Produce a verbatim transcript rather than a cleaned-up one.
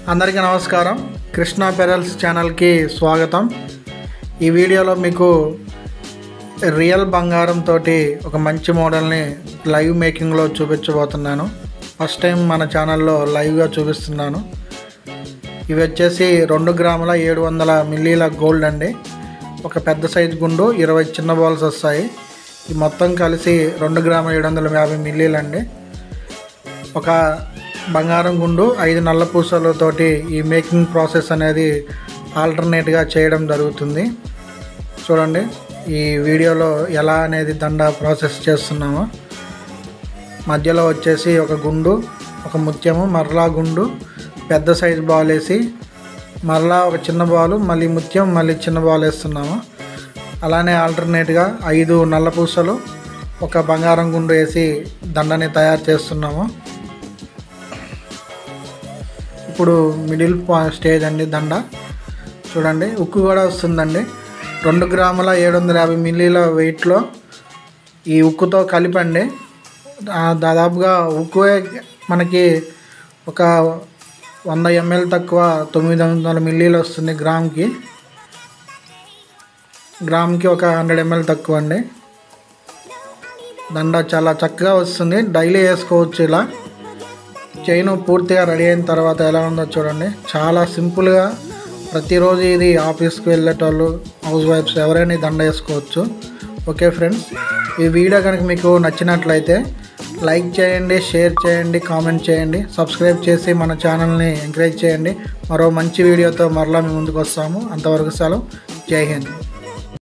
అందరికీ నమస్కారం. కృష్ణ పెరల్స్ ఛానల్కి స్వాగతం. ఈ వీడియోలో మీకు రియల్ బంగారం తోటి ఒక మంచి మోడల్ని లైవ్ మేకింగ్లో చూపించబోతున్నాను. ఫస్ట్ టైం మన ఛానల్లో లైవ్గా చూపిస్తున్నాను. ఇవి వచ్చేసి రెండు గ్రాముల ఏడు వందల మిల్లీల గోల్డ్ అండి. ఒక పెద్ద సైజు గుండు, ఇరవై చిన్న బాల్స్ వస్తాయి. ఈ మొత్తం కలిసి రెండు గ్రాముల ఏడు వందల యాభై మిల్లీలు అండి. ఒక బంగారం గుండు, ఐదు నల్ల పూసలతోటి ఈ మేకింగ్ ప్రాసెస్ అనేది ఆల్టర్నేట్గా చేయడం జరుగుతుంది. చూడండి ఈ వీడియోలో ఎలా అనేది దండ ప్రాసెస్ చేస్తున్నామో. మధ్యలో వచ్చేసి ఒక గుండు, ఒక ముత్యము, మరలా గుండు, పెద్ద సైజు బాల్ వేసి మరలా ఒక చిన్న బాలు, మళ్ళీ ముత్యం, మళ్ళీ చిన్న బాల్ వేస్తున్నాము. అలానే ఆల్టర్నేట్గా ఐదు నల్ల పూసలు, ఒక బంగారం గుండు వేసి దండని తయారు చేస్తున్నాము. ఇప్పుడు మిడిల్ స్టేజ్ అండి దండ. చూడండి ఉక్కు కూడా వస్తుందండి. రెండు గ్రాముల ఏడు వందల యాభై మిల్లీల వెయిట్లో ఈ ఉక్కుతో కలిపండి. దాదాపుగా ఉక్కు మనకి ఒక వంద ఎంఎల్ తక్కువ తొమ్మిది వందల మిల్లీలు వస్తుంది. గ్రామ్కి గ్రామ్కి ఒక హండ్రెడ్ ఎంఎల్ తక్కువ అండి. దండ చాలా చక్కగా వస్తుంది. డైలీ వేసుకోవచ్చు. ఇలా చైన్ పూర్తిగా రెడీ అయిన తర్వాత ఎలా ఉందో చూడండి. చాలా సింపుల్గా ప్రతిరోజు ఇది ఆఫీస్కి వెళ్ళేటోళ్ళు, హౌస్ వైఫ్స్ ఎవరైనా దండ వేసుకోవచ్చు. ఓకే ఫ్రెండ్స్, ఈ వీడియో కనుక మీకు నచ్చినట్లయితే లైక్ చేయండి, షేర్ చేయండి, కామెంట్ చేయండి, సబ్స్క్రైబ్ చేసి మన ఛానల్ని ఎంకరేజ్ చేయండి. మరో మంచి వీడియోతో మరలా మీ ముందుకు వస్తాము. అంతవరకు సెలవు. జై హింద్.